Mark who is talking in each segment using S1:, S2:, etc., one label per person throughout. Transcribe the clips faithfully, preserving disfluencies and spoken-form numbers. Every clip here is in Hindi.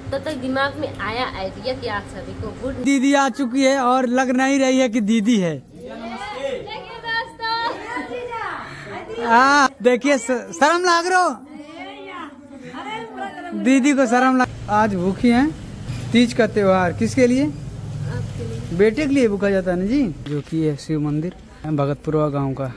S1: तो तक दिमाग में आया आइडिया कि आप सभी को गुड
S2: दीदी आ चुकी है और लग नहीं रही है कि दीदी है। हाँ देखिए शर्म लाग रहा हो दीदी को, शर्म लाग। आज भूखी हैं, तीज का त्योहार किसके लिए?
S1: आपके लिए।
S2: बेटे के लिए भूखा जाता है ना जी, जो कि है शिव मंदिर भगतपुरा गांव का।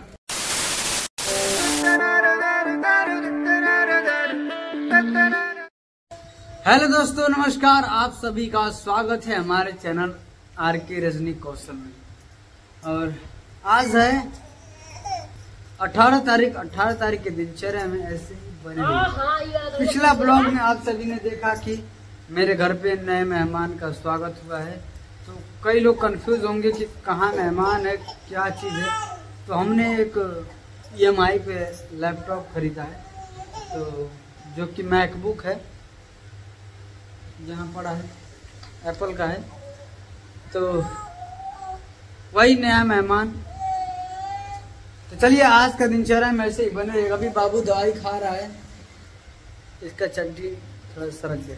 S2: हेलो दोस्तों नमस्कार, आप सभी का स्वागत है हमारे चैनल आर के रजनी कौशल में। और आज है अठारह तारीख अठारह तारीख के दिनचर्या में ऐसे ही बने हुए। पिछला ब्लॉग में आप सभी ने देखा कि मेरे घर पे नए मेहमान का स्वागत हुआ है, तो कई लोग कंफ्यूज होंगे कि कहाँ मेहमान है, क्या चीज़ है। तो हमने एक ई एम आई पे लैपटॉप खरीदा है, तो जो कि मैकबुक है, जहाँ पड़ा है एप्पल का है। तो वही नया मेहमान। तो चलिए आज का दिनचर्या में ऐसे ही बने रहेगा। अभी बाबू दवाई खा रहा है, इसका चड्डी थोड़ा सरक गया।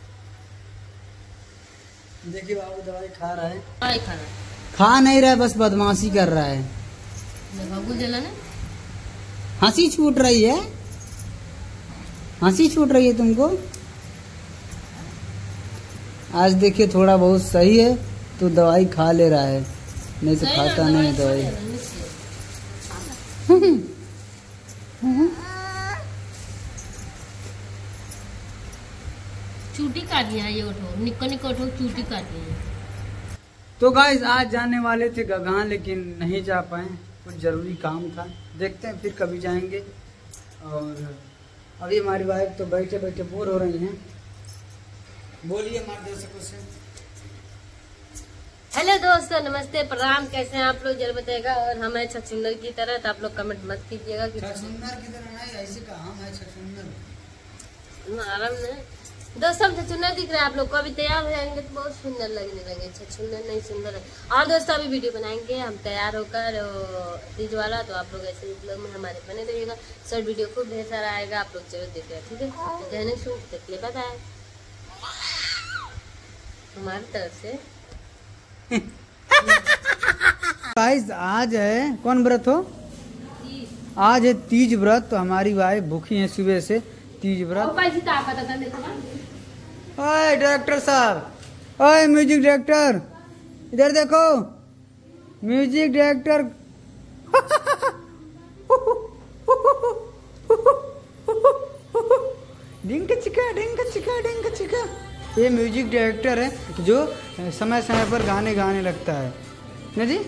S2: देखिए बाबू दवाई खा रहा है,
S1: खा रहा
S2: खा नहीं रहा है, बस बदमाशी कर रहा है।
S1: बाबू जला ना,
S2: हंसी छूट रही है, हंसी छूट रही है तुमको। आज देखिए थोड़ा बहुत सही है तो दवाई खा ले रहा है, नहीं तो खाता नहीं है दवाई।
S1: चूटी काट लिया ये, उठो निको निको उठो, चूटी काट लिया।
S2: तो गाइस आज जाने वाले थे गगहा, लेकिन नहीं जा पाए, कुछ जरूरी काम था। देखते हैं फिर कभी जाएंगे। और अभी हमारी वाइफ तो बैठे बैठे बोर हो रही हैं। बोलिए हमारे दर्शकों से।
S1: हेलो दोस्तों, नमस्ते, प्रणाम, कैसे हैं आप लोग जरूर बताएगा। और हम हैं छछुंदर की तरह, तो आप लोग कमेंट मत कीजिएगा कि
S2: छछुंदर की तरह नहीं, ऐसे कहा हम हैं छछुंदर।
S1: आराम ने दोस्तों, हम छछुंदर दिख रहे हैं आप लोग को। अभी तैयार हो जाएंगे तो बहुत सुंदर लगने लगे। छछुंदर नहीं सुंदर है। और दोस्तों अभी वीडियो बनाएंगे हम तैयार होकर तीज वाला, तो आप लोग ऐसे ब्लॉग में हमारे बने रहिएगा। शॉर्ट वीडियो खूब ढेर सारा आएगा, आप लोग जरूर देख रहे हैं, ठीक है। तो जय नेक्स्ट वीडियो तक के लिए बाय हमारी तरफ से।
S2: गाइस आज है कौन व्रत हो? आज है तीज व्रत। तो हमारी वाइफ भूखी है सुबह से, तीज व्रत। ओए डायरेक्टर साहब, ओए म्यूजिक डायरेक्टर, इधर देखो, म्यूजिक डायरेक्टर। डिंग चिका डिंग चिका डिंग चिका। ये म्यूजिक डायरेक्टर है जो समय समय पर गाने गाने लगता है ना जी।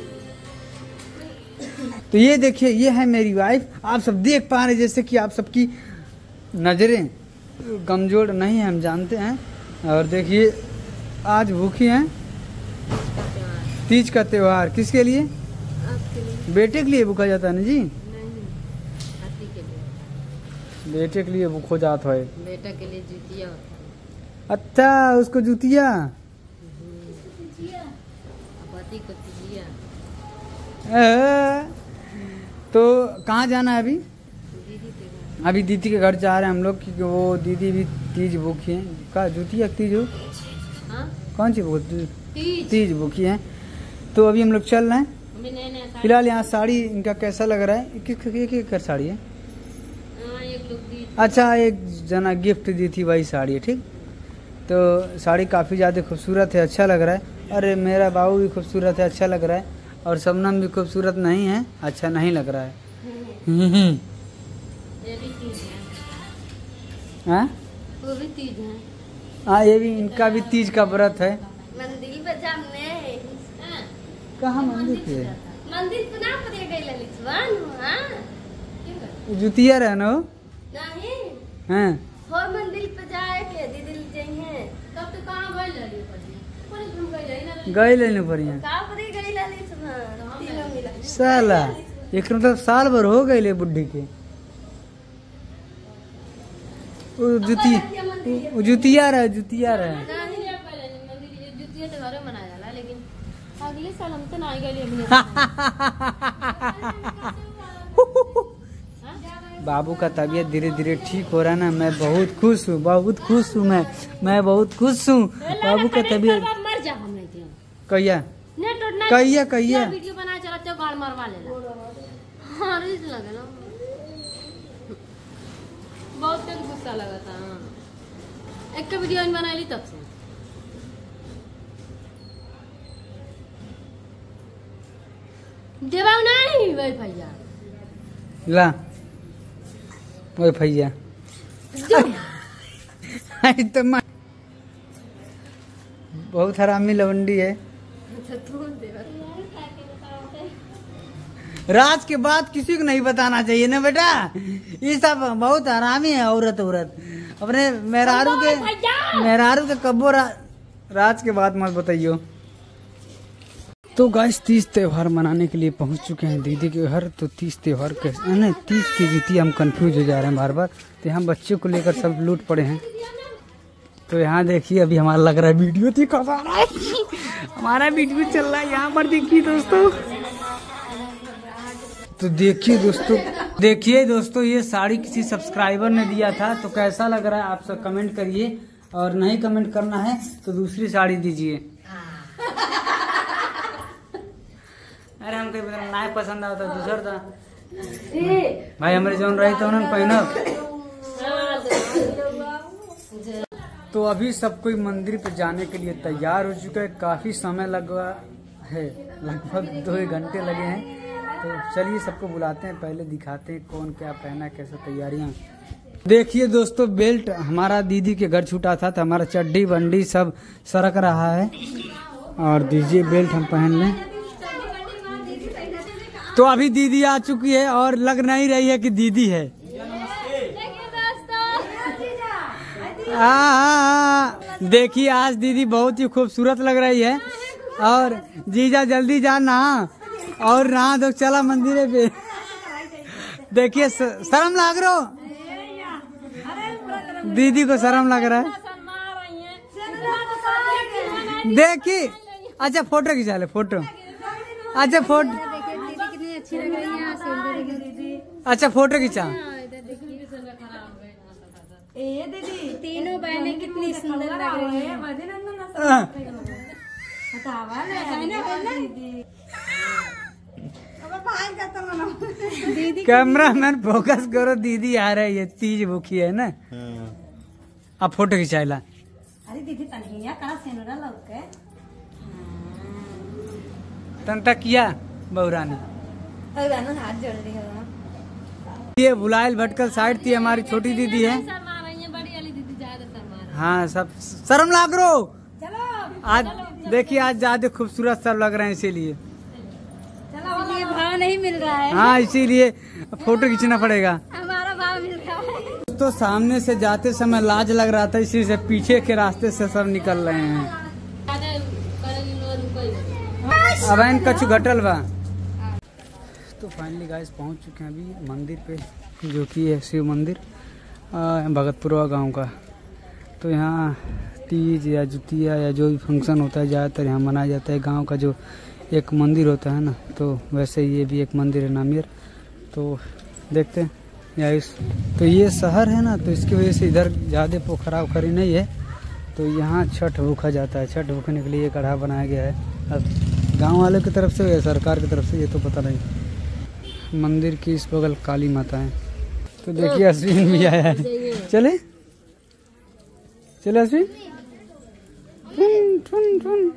S2: तो ये देखिए, ये है मेरी वाइफ। आप सब देख पा रहे, जैसे कि आप सबकी नजरें कमजोर नहीं है, हम जानते हैं। और देखिए आज भूखी हैं। तीज का त्योहार किसके लिए?
S1: आपके लिए।
S2: बेटे के लिए भूखा जाता है ना जी।
S1: नहीं, पति के लिए।
S2: बेटे के लिए भूखो जात है।
S1: बेटा के लिए जूतिया होता है।
S2: अच्छा, उसको जूतिया,
S1: पति को तिजिया।
S2: तो कहाँ जाना है अभी?
S1: दीदी के घर।
S2: अभी दीदी के घर जा रहे हैं हम लोग, क्योंकि वो दीदी भी तीज भूखी है। का जूतिया तीज हो?
S1: हाँ?
S2: कौन सी भूख?
S1: तीज।
S2: तीज भूखी है। तो अभी हम लोग चल रहे हैं।
S1: हमें नया नया साड़ी।
S2: फिलहाल यहाँ साड़ी इनका कैसा लग रहा है? किस किस किस साड़ी है?
S1: हाँ, एक लोग दी।
S2: अच्छा, एक जना गिफ्ट दी थी, वही साड़ी है, ठीक। तो साड़ी काफ़ी ज़्यादा खूबसूरत है, अच्छा लग रहा है। अरे मेरा बाबू भी खूबसूरत है, अच्छा लग रहा है। और शबनम भी खूबसूरत नहीं है, अच्छा नहीं लग रहा है।
S1: ये भी तीज है।
S2: हाँ
S1: वो भी तीज है।
S2: हाँ, ये भी इनका भी तीज का व्रत है।
S1: मंदिर पे जाने।
S2: कहाँ मंदिर पे?
S1: मंदिर पे ना पड़े गए ललितवन। हाँ,
S2: जुतिया रहना हो
S1: नहीं
S2: हाँ।
S1: हो मंदिर पे जाए के दीदी चाहिए। तब तो कहाँ गए लली पड़ी? पूरे घूम गए ना।
S2: गए लेने बढ़िया।
S1: कहाँ पड़े गए ललितवन? तीनों मिला।
S2: साला एक मतलब साल भर हो गए ले बुढ़ी के। वो जुती वो जुतिया रहा जुतिया रहा
S1: नहीं मंदिर जुतिया तो घरे मनाया जाला, लेकिन अगले साल हम तो ना गए।
S2: बाबू का तबीयत धीरे धीरे ठीक हो रहा है ना। मैं बहुत खुश हूँ, बहुत खुश हूँ मैं मैं बहुत खुश हूँ। बाबू का तबीयत
S1: मर जा हम नहीं
S2: कहिया
S1: नेट
S2: कहिया कहिया
S1: वीडियो बना चलाते हो गाड़ मरवा लेना। हाँ रीज लगे ना बहुत तेज गुस्सा लगा था। हाँ एक वीडियो बना ली तब से देवाऊ नहीं वही भैया
S2: ला वही भैया तो मां बहुत हरामी लवंडी है। राज के बाद किसी को नहीं बताना चाहिए ना बेटा। ये सब बहुत हरामी है। औरत औरत अपने मेहरारू के मेहरारू के कब्बो रा, राज के बाद मत बताइयो। तो गाइस तीज त्योहार मनाने के लिए पहुंच चुके हैं दीदी के घर। तो तीज त्योहार के नहीं तीज की जुती हम कंफ्यूज हो जा रहे हैं बार बार। तो यहाँ बच्चों को लेकर सब लूट पड़े हैं। तो यहाँ देखिए अभी हमारा लग रहा है वीडियो थी कब आ रहा है हमारा वीडियो चल रहा है यहाँ पर देखिए दोस्तों। तो देखिए दोस्तों देखिए दोस्तों ये साड़ी किसी सब्सक्राइबर ने दिया था। तो कैसा लग रहा है आप सब कमेंट करिए और नहीं कमेंट करना है तो दूसरी साड़ी दीजिए। अरे हम कहीं ना पसंद आता दूसरा था भाई हमारे जो रही तो उन्होंने पहना। तो अभी सब कोई मंदिर पे जाने के लिए तैयार हो चुका है। काफी समय लगा है लगभग दो एक घंटे लगे हैं। तो चलिए सबको बुलाते हैं पहले दिखाते हैं कौन क्या पहना कैसे तैयारियां। देखिए दोस्तों बेल्ट हमारा दीदी के घर छूटा था तो हमारा चड्डी बंडी सब सरक रहा है। और दीजिए बेल्ट हम पहन लें। तो अभी दीदी आ चुकी है और लग नहीं रही है कि दीदी है। हाँ देखिए आज दीदी बहुत ही खूबसूरत लग रही है। और जीजा जल्दी जाना और नहा दो चला मंदिर पे। देखिए शर्म लग रहा हो दीदी को शर्म लग रहा है। देखिए अच्छा फोटो खिंचा ले फोटो। अच्छा फोटो अच्छा फोटो खिंचा।
S1: तीनों बहनें कितनी सुंदर लग रही हैं।
S2: कैमरा मैन फोकस करो दीदी आ रही है तीज भूखी है ना। अब फोटो खिंचाइला।
S1: अरे दीदी तनिया कहाँ सेनुरा लौके
S2: तंता किया बहुरानी
S1: हाथ जोड़ रही है।
S2: ये बुलाइल भटकल साइड थी हमारी छोटी दीदी है।
S1: बड़ी वाली दीदी ज्यादा
S2: हाँ सब शर्म लाग रो। आज देखिए आज ज्यादा खूबसूरत सब लग रहे हैं इसीलिए
S1: भाव नहीं मिल रहा है।
S2: हाँ इसीलिए फोटो खींचना पड़ेगा।
S1: हमारा भाव मिल रहा है।
S2: तो सामने से जाते समय लाज लग रहा था इसी से पीछे के रास्ते से सब निकल रहे हैं। अब इन कछु घटल बा। तो फाइनली गाइस पहुंच चुके हैं अभी मंदिर पे जो कि है शिव मंदिर भगतपुरा गांव का। तो यहाँ तीज या जुतिया या जो भी फंक्शन होता है ज़्यादातर यहाँ मनाया जाता है। गांव का जो एक मंदिर होता है ना तो वैसे ये भी एक मंदिर है नामियर। तो देखते हैं या इस तो ये शहर है ना तो इसकी वजह से इधर ज़्यादा पोखरा उखरी नहीं है। तो यहाँ छठ भूखा जाता है। छठ भूखने के लिए ये कढ़ा बनाया गया है। अब गाँव वालों की तरफ से या सरकार की तरफ से ये तो पता नहीं। मंदिर की इस बगल काली माता है। तो देखिए अश्विन भी आया है। चले चले अश्विन ठुन ठुन ठुन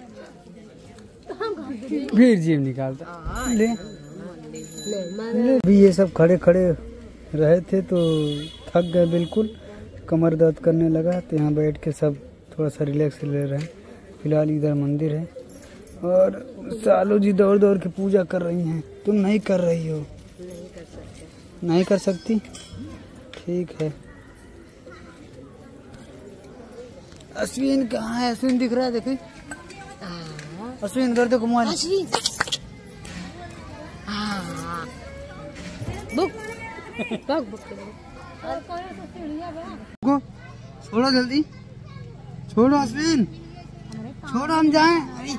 S2: फिर जीव निकालता ले ले। भी ये सब खड़े खड़े रहे थे तो थक गए बिल्कुल कमर दर्द करने लगा। तो यहाँ बैठ के सब थोड़ा सा रिलैक्स ले रहे हैं। फिलहाल इधर मंदिर है और सालू जी दौड़ दौड़ के पूजा कर रही हैं। तुम नहीं कर रही हो?
S1: नहीं कर सकते।
S2: नहीं कर सकती ठीक है। अश्विन कहाँ है? अश्विन दिख रहा है देखिए। अश्विन कर दो Kumar.
S1: Ashwin book book book
S2: को छोड़ो जल्दी छोड़ो अश्विन छोड़ो हम जाएं। अरे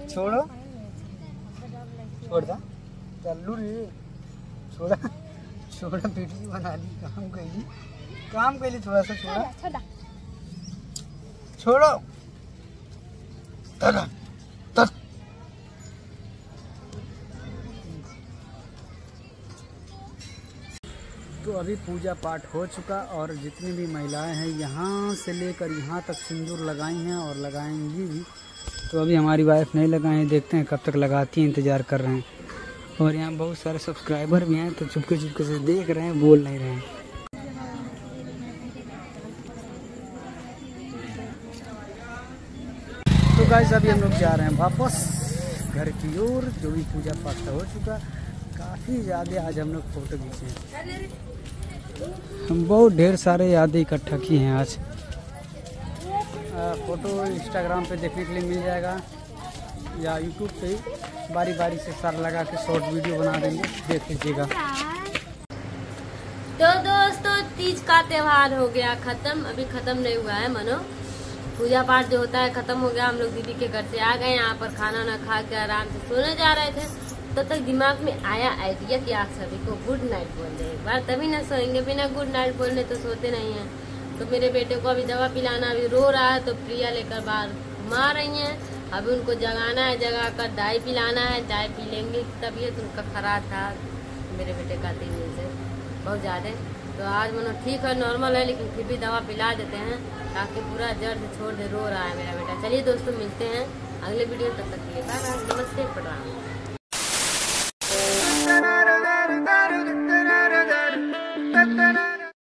S2: छोड़ो छोड़ दा चलू रे छोड़ा छोड़ा वीडियो बना ली, काम कैली काम कैली थोड़ा सा छोड़ा छोड़ो तदा तद। तो अभी पूजा पाठ हो चुका और जितनी भी महिलाएं हैं यहाँ से लेकर यहाँ तक सिंदूर लगाई हैं और लगाएंगी भी। तो अभी हमारी वाइफ नहीं लगाई हैं, देखते हैं कब तक लगाती हैं, इंतज़ार कर रहे हैं। और यहाँ बहुत सारे सब्सक्राइबर भी हैं तो चुपके चुपके से देख रहे हैं, बोल नहीं रहे हैं। तो गाइस अभी हम लोग जा रहे हैं वापस घर की ओर। जो भी पूजा पाठ हो चुका, काफ़ी ज़्यादा आज हम लोग फोटो खींचे हैं, हम बहुत ढेर सारे यादें इकट्ठा किए हैं आज। आ, फोटो इंस्टाग्राम पे देखने के लिए मिल जाएगा या यूट्यूब पे बारी बारी से सार लगा के शॉर्ट वीडियो बना देंगे, देख लीजिएगा।
S1: तो दोस्तों तीज का त्योहार हो गया खत्म, अभी खत्म नहीं हुआ है मनो, पूजा पाठ जो होता है खत्म हो गया। हम लोग दीदी के घर से आ गए, यहाँ पर खाना ना खा के आराम से सोने जा रहे थे, तब तो तक दिमाग में आया आइडिया कि आप सभी को गुड नाइट बोल दे एक बार, तभी ना सोएंगे, बिना गुड नाइट बोलने तो सोते नहीं हैं। तो मेरे बेटे को अभी दवा पिलाना, अभी रो रहा है तो प्रिया लेकर बाहर घुमा रही हैं। अभी उनको जगाना है, जगा कर चाय पिलाना है, चाय पी लेंगे। तबीयत उनका खराब था मेरे बेटे का तीन दिन से बहुत ज़्यादा, तो आज मनो ठीक है, नॉर्मल है, लेकिन फिर भी दवा पिला देते हैं ताकि पूरा दर्द छोड़ दे। रो रहा है मेरा बेटा। चलिए दोस्तों मिलते हैं अगले वीडियो, तब तक के लिए बाय बाय, नमस्ते प्रणाम।